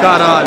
caralho.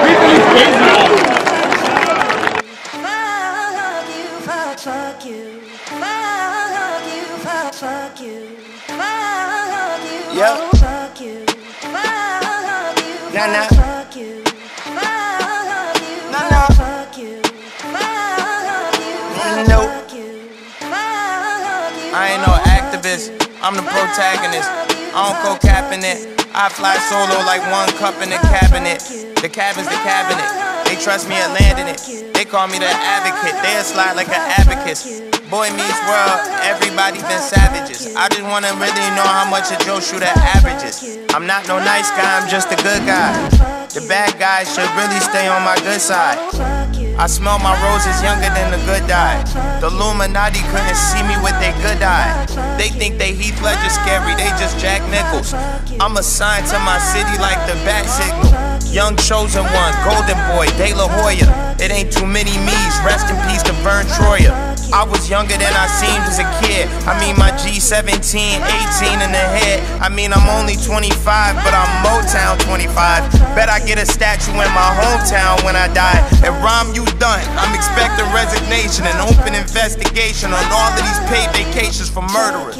I ain't no activist, I'm the protagonist. I don't go capping it. I fly solo like one cup in the cabinet. The cabin's the cabinet. They trust me at landing it. They call me the advocate. They'll slide like an abacus. Boy meets world, everybody been savages. I just wanna really know how much a Joe Shooter averages. I'm not no nice guy, I'm just a good guy. The bad guys should really stay on my good side. I smell my roses younger than the good die. The Illuminati couldn't see me with their good eye. They think they Heath Ledger scary, they just Jack Nichols. I'm assigned to my city like the bat signal. Young chosen one, golden boy, De La Hoya. It ain't too many me's, rest in peace to Vern Troyer. I was younger than I seemed as a kid. I mean my G17, 18 in the head. I mean I'm only 25, but I'm Motown 25. Bet I get a statue in my hometown when I die. And Rom, you done. I'm expecting resignation and open investigation on all of these paid vacations for murderers.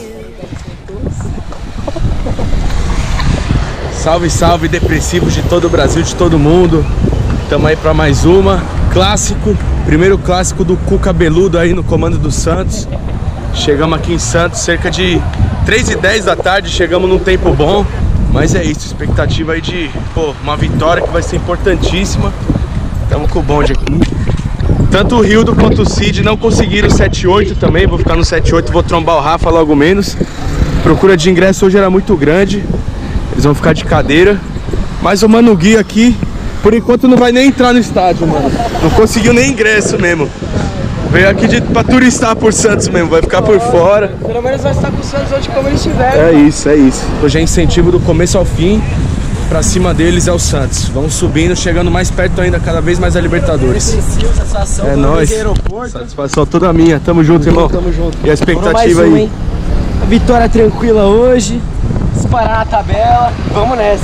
Salve, salve, depressivos de todo o Brasil, de todo mundo. Tamo aí pra mais uma. Clássico, primeiro clássico do Cu Cabeludo aí no comando do Santos. Chegamos aqui em Santos cerca de 3h10 da tarde, chegamos num tempo bom. Mas é isso, expectativa aí de, pô, uma vitória que vai ser importantíssima. Tamo com o bonde aqui. Tanto o Rildo quanto o Cid não conseguiram o 7-8 também. Vou ficar no 7-8, vou trombar o Rafa logo menos. Procura de ingresso hoje era muito grande. Eles vão ficar de cadeira. Mas o Mano Gui aqui, por enquanto não vai nem entrar no estádio, mano. Não conseguiu nem ingresso mesmo. Veio aqui pra turistar por Santos mesmo, vai ficar por fora. Pelo menos vai estar com o Santos hoje como eles estiverem. É isso, é isso. Hoje é incentivo do começo ao fim. Pra cima deles é o Santos. Vão subindo, chegando mais perto ainda, cada vez mais a Libertadores. Satisfação, é nóis. Satisfação toda minha. Tamo junto, irmão. Tamo junto. E a expectativa aí? Hein? A vitória tranquila hoje. Disparar na tabela. Vamos nessa.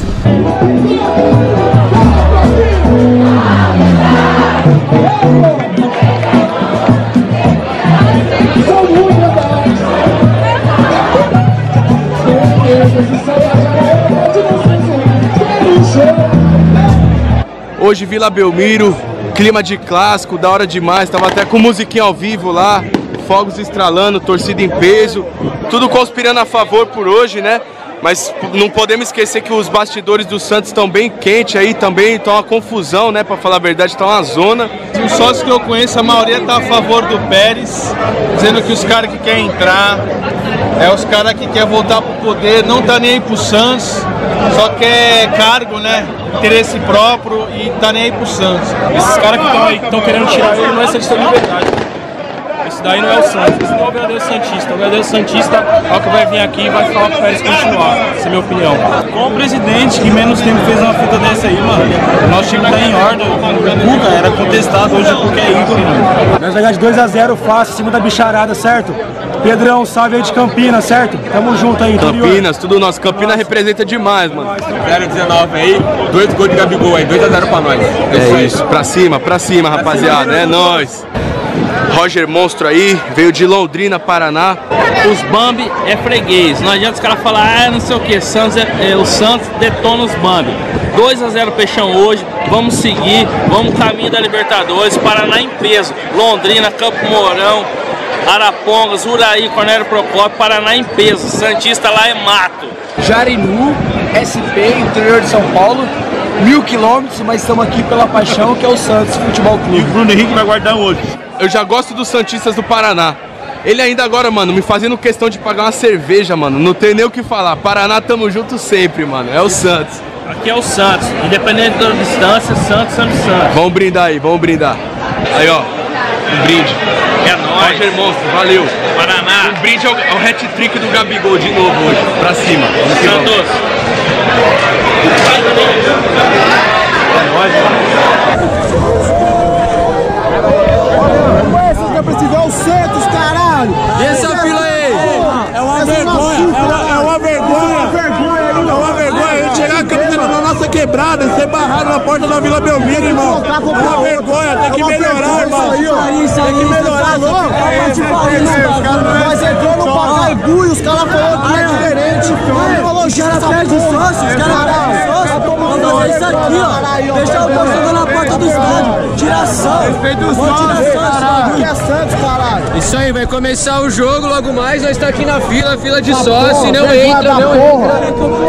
Hoje Vila Belmiro, clima de clássico, da hora demais. Tava até com musiquinha ao vivo lá, fogos estralando, torcida em peso. Tudo conspirando a favor por hoje, né? Mas não podemos esquecer que os bastidores do Santos estão bem quentes aí também, estão uma confusão, né? Pra falar a verdade, está uma zona. Os sócios que eu conheço, a maioria tá a favor do Pérez, dizendo que os caras que querem entrar, os caras que querem voltar pro poder, não tá nem aí pro Santos, só quer cargo, né? Interesse próprio e tá nem aí pro Santos. Esses caras que estão aí, que estão querendo tirar ele, não é Santista de verdade. Esse daí não é o Santos, esse não é o verdadeiro Santista. O verdadeiro Santista é o que vai vir aqui e vai falar pro Pérez continuar. Essa é a minha opinião. Com o presidente que menos tempo fez uma fita dessa aí, mano. O nosso time tá em ordem. O Cuca era contestado hoje porque é ídolo, mano. Nós vamos ganhar de 2-0 fácil, em cima da bicharada, certo? Pedrão, salve aí de Campinas, certo? Tamo junto aí, Campinas, tudo nosso. Campinas representa demais, mano. 0-19 aí, 2 gols de Gabigol aí, 2-0 pra nós. É isso, pra cima, rapaziada. É nóis. Roger Monstro aí, veio de Londrina, Paraná. Os Bambi é freguês, não adianta os caras falar, não sei o que, Santos o Santos detona os Bambi. 2-0 Peixão hoje, vamos seguir, vamos caminho da Libertadores, Paraná em peso, Londrina, Campo Mourão, Arapongas, Uraí, Cornélio Procópio, Paraná em peso, Santista lá é mato. Jarinu, SP, interior de São Paulo, 1000 quilômetros, mas estamos aqui pela paixão que é o Santos Futebol Clube. E o Bruno Henrique vai guardar hoje. Eu já gosto dos Santistas do Paraná. Ele ainda agora, mano, me fazendo questão de pagar uma cerveja, mano. Não tem nem o que falar. Paraná, tamo junto sempre, mano. É o Santos. Aqui é o Santos. Independente da distância, Santos. Vamos brindar aí, vamos brindar. Aí, ó. Um brinde. É nóis. Roger Monstro, valeu. Paraná. Um brinde é o hat-trick do Gabigol de novo hoje. Pra cima. Santos. É nóis, mano. É o Santos, caralho! E essa fila aí? É uma vergonha! É uma vergonha! É uma vergonha! A gente chegar a camisa na nossa quebrada, ser barrado na porta da Vila Belmiro, irmão. É uma vergonha, tem que melhorar, irmão. Tem que melhorar, louco. Nós entrou no Pacaembu e os caras falaram que é diferente. Os caras perdem o sócio, os caras perdem o sócio. Vamos fazer isso aqui, ó. Deixar o torcedor na porta do estádio. Tiração. Respeita os sócios, que é Santos, caralho. Isso aí, vai começar o jogo logo mais. Nós tá aqui na fila de sócio. Não entra, não entra.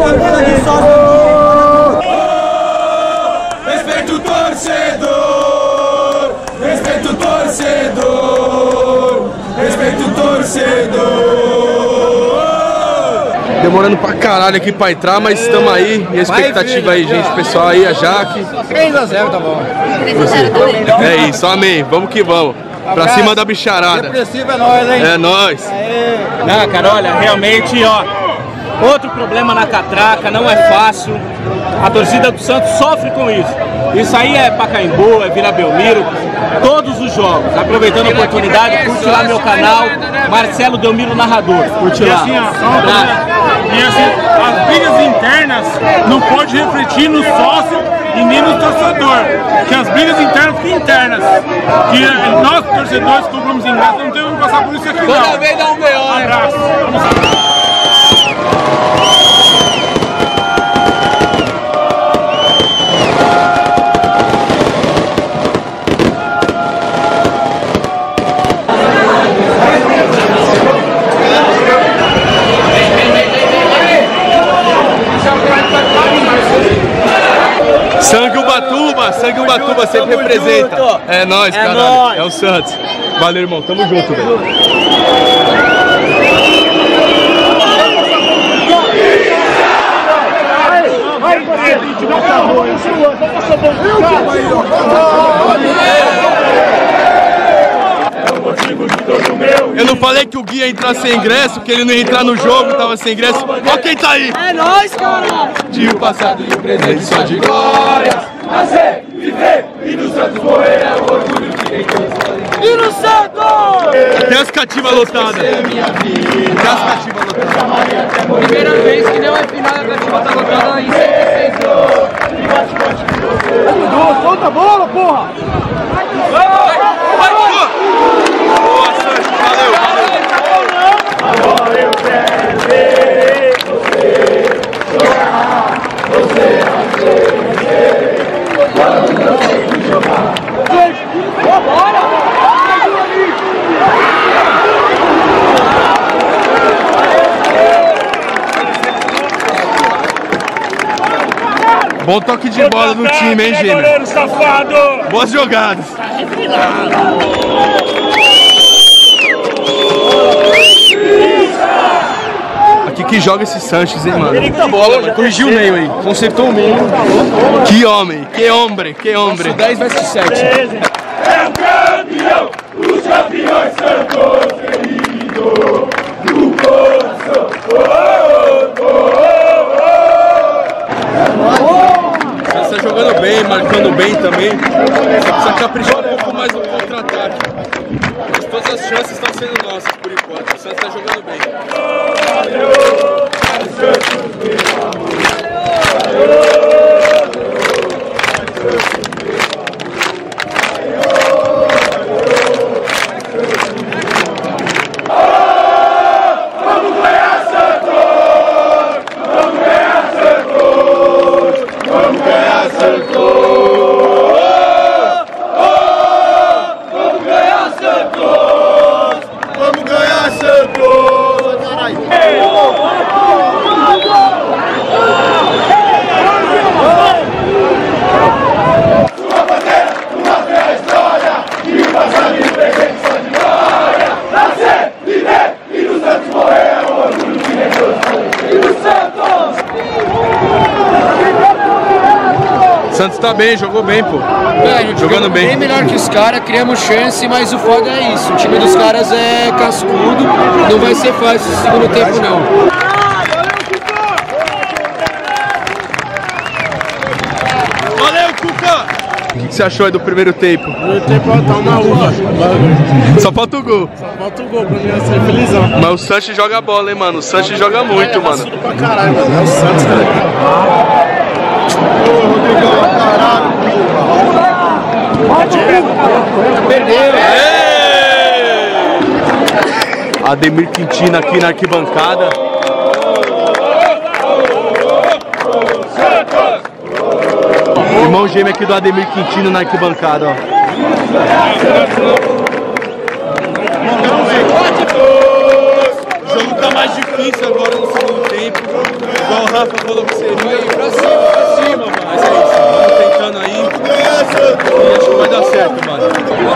Respeita o torcedor. Respeita o torcedor. Respeita o torcedor. Demorando pra caralho aqui pra entrar, mas estamos aí. E a expectativa aí, gente, pessoal aí, a Jaque. 3-0, tá bom. É isso, amém. Vamos que vamos. Pra cima da bicharada. Depressivo é nóis, hein? É nóis. Não, cara, olha, realmente, ó, outro problema na catraca, não é fácil. A torcida do Santos sofre com isso. Isso aí é Pacaembu, é Vila Belmiro, todos os jogos. Aproveitando a oportunidade, curte lá meu canal, Marcelo Delmiro Narrador. Curte lá. E assim, as brigas internas não pode refletir no sócio e nem no torcedor. Que as brigas internas ficam internas. Que nós, torcedores, compramos ingresso, não temos que passar por isso aqui. Toda vez dá um B.O., né? Abraço. Sangue Ubatuba sempre representa. Junto. É nóis, é caralho. Nóis. É o Santos. Valeu, irmão. Tamo junto, velho. Eu não falei que o Gui ia entrar sem ingresso, que ele não ia entrar no jogo, tava sem ingresso. Ó quem tá aí! É nóis, cara! De o passado e o presente só de glórias. Nascer, viver e no Santos morrer é o orgulho que tem todos. E no Santos! Até as cativas lotadas. Até as cativas lotadas. Primeira vez que deu a final da cativa tá lotada em 100%. Solta a bola, porra! Boa, Santos. Valeu, Agora eu quero ver você jogar, você jogar. bom toque de bola no time, hein, Gêmeo? Boas jogadas. Aqui que joga esse Sanches, hein, mano? Muita bola, já corrigiu o meio aí. Consertou o meio. Que homem, que homem, que homem. 10 versus 7. É o campeão, os campeões são todos queridos do coração. Você tá jogando bem, marcando bem também. Só precisa caprichar um pouco mais no contra-ataque. Mas todas as chances estão sendo nossas por enquanto. O Santos tá jogando bem. Santos tá bem, jogou bem, pô. Jogando bem. Bem melhor que os caras, criamos chance, mas o foda é isso. O time dos caras é cascudo, não vai ser fácil esse segundo tempo, não. Valeu, Cuca! O que você achou aí do primeiro tempo? O primeiro tempo tá uma uva. Só falta o gol. Só falta o gol pra mim ser felizão. Mas o Sanches joga bola, hein, mano? O Sanches joga muito, mano. Pra caralho, mano. É o Santos, cara. Ademir Quintino aqui na arquibancada. Irmão gêmeo aqui do Ademir Quintino na arquibancada, ó. O jogo tá mais difícil agora no segundo tempo. Igual o Rafa falou que seria. Pra cima, mano. Mas é isso, vamos tentando aí. E acho que vai dar certo, mano.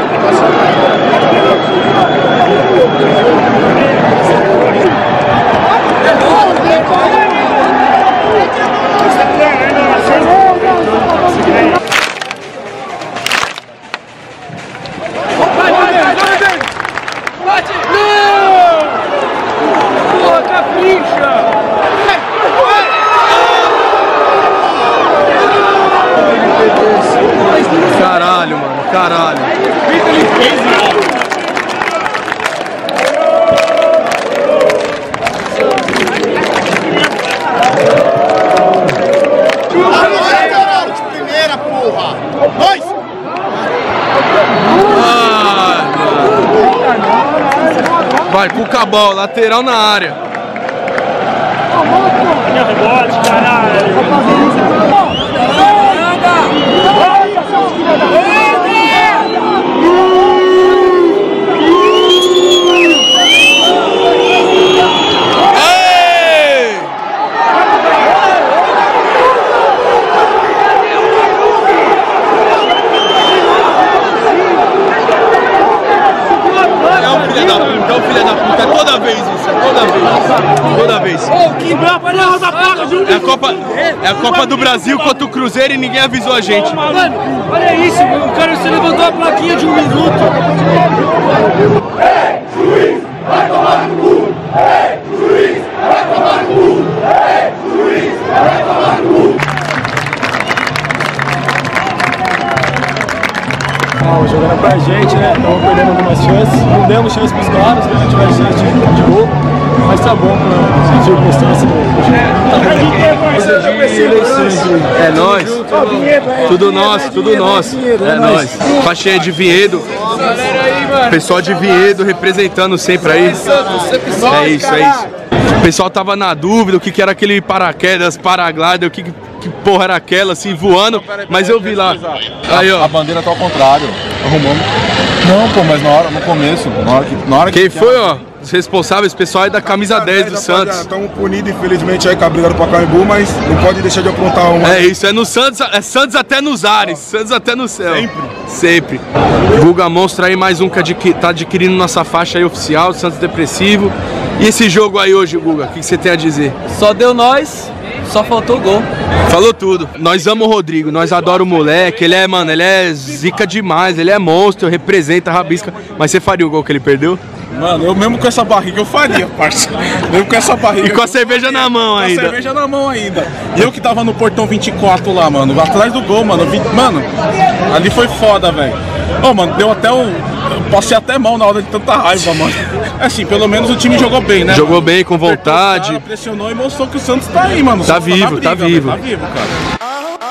Caralho, mano, caralho. De primeira, porra! Dois! Vai, Cucabol, lateral na área. Rebote, caralho. Filha da puta, é toda vez isso, é toda vez. Toda vez. É a Copa do Brasil contra o Cruzeiro e ninguém avisou a gente. Mano, olha isso, o cara se levantou a plaquinha de 1 minuto. Ei, juiz, vai tomar no cu! Ei, juiz, vai tomar no cu! Ei, juiz, vai tomar no cu! Jogando pra gente, né? Estamos perdendo algumas chances. Não demos chance pros caras, né? Tivemos chance de gol. Mas tá bom pra circunstância do É nóis. Tudo nosso, tudo nosso. É nóis. Faixinha de Vinhedo. Pessoal de Vinhedo representando sempre aí. É isso, é isso. O pessoal tava na dúvida o que era aquele paraquedas, paraglider, o que porra era aquela, assim, voando, mas eu vi lá. Aí, ó. A bandeira tá ao contrário. Arrumamos. Não, pô, mas no começo, na hora que quem foi, ó? Os responsáveis, pessoal, é da camisa 10 do Santos. Estamos punidos, infelizmente, aí com a briga do Pacaembu, mas não pode deixar de aprontar uma. É isso, é no Santos, é Santos até nos ares, Santos até no céu. Sempre. Guga Monstro aí, mais um que tá adquirindo nossa faixa aí oficial, Santos Depressivo. E esse jogo aí hoje, Guga, o que você tem a dizer? Só deu nós, só faltou o gol. Falou tudo. Nós amamos o Rodrigo, nós adoramos o moleque, ele é, mano, ele é zica demais, ele é monstro, representa, rabisca. Mas você faria o gol que ele perdeu? Mano, eu mesmo com essa barriga eu faria, parça. Mesmo com essa barriga. E com a cerveja na mão ainda. Com a cerveja na mão ainda. E eu que tava no portão 24 lá, mano, atrás do gol, mano. Mano, ali foi foda, velho. Ô, mano, deu até um... Passei até mal na hora de tanta raiva, mano. Assim, pelo menos o time jogou bem, né? Jogou mano? bem, com vontade. Cara, pressionou e mostrou que o Santos tá aí, mano. Tá vivo, tá vivo. Tá vivo, cara.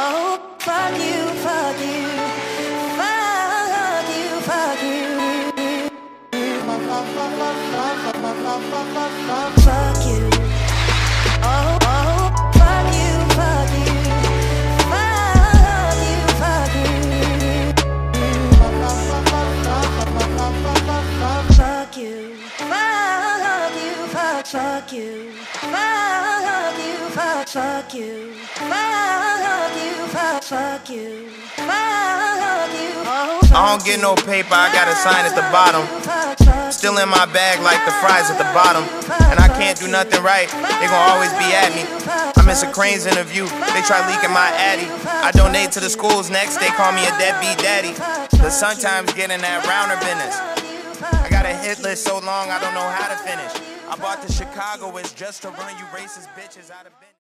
Fuck you, fuck you, fuck you, fuck you, fuck you, fuck you. I don't get no paper, I got a sign at the bottom. Still in my bag like the fries at the bottom. And I can't do nothing right, they gon' always be at me. I miss a Crane's interview, they try leaking my addy. I donate to the schools next, they call me a deadbeat daddy. But sometimes getting that rounder business. I got a hit list so long I don't know how to finish. I bought to Chicago, it's just to run you racist bitches out of business.